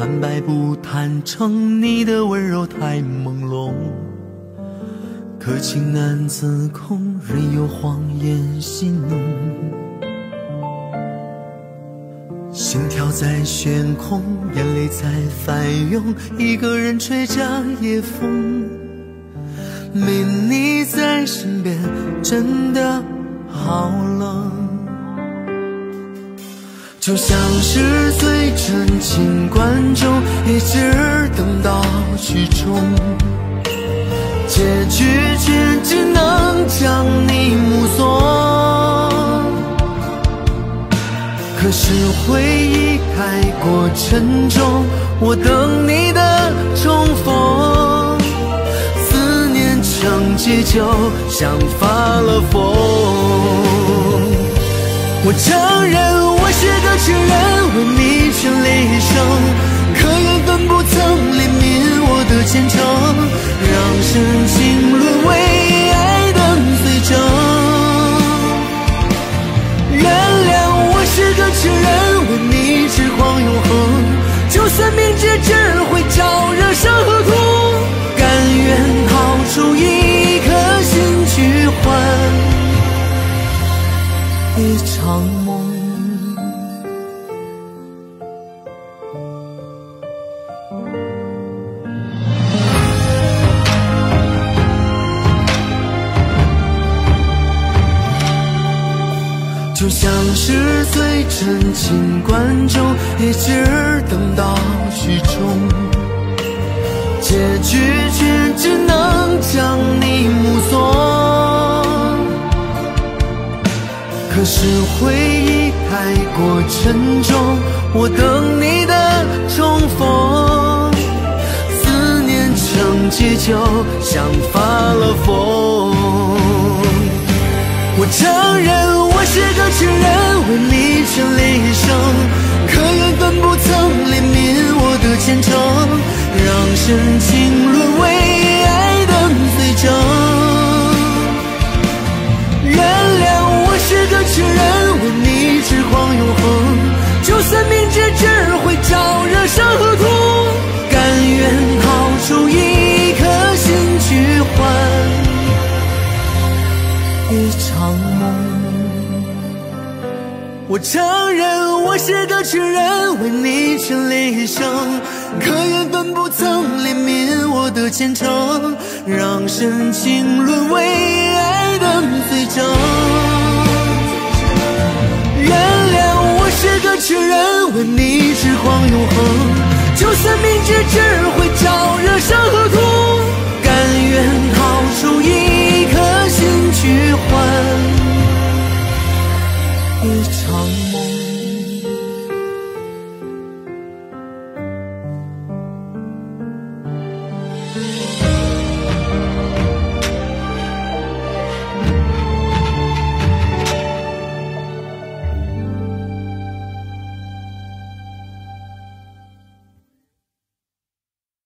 坦白不坦诚，你的温柔太朦胧。可情难自控，任由谎言戏弄。心跳在悬空，眼泪在翻涌，一个人吹着夜风。没你在身边，真的好冷。就像是最真情观众，一直等到剧终，结局却只能将你目送。可是回忆太过沉重，我等你的重逢，思念成疾就像发了疯。我承认我是个痴人，为你全力一生，可缘分不曾怜悯我的虔诚，让深情沦为爱的罪证。原谅我是个痴人，为你痴狂永恒，就算明知只会招惹伤和痛，甘愿掏出一颗心去换一场梦。就像是最真情观众，一直等到剧终，结局却只能将你目送。可是回忆太过沉重，我等你的重逢，思念成疾就像发了疯。我承认我是个痴人，为你全力一生，可缘分不曾怜悯我的虔诚，让深情沦为爱的罪证。原谅我是个痴人，为你痴狂永恒，就算明知只会招惹伤和痛，甘愿掏出一颗心去换一场梦。我承认我是个痴人，为你全力一生，可缘分不曾怜悯我的虔诚，让深情沦为爱的罪证。原谅我是个痴人，为你痴狂永恒，就算明知只会招惹伤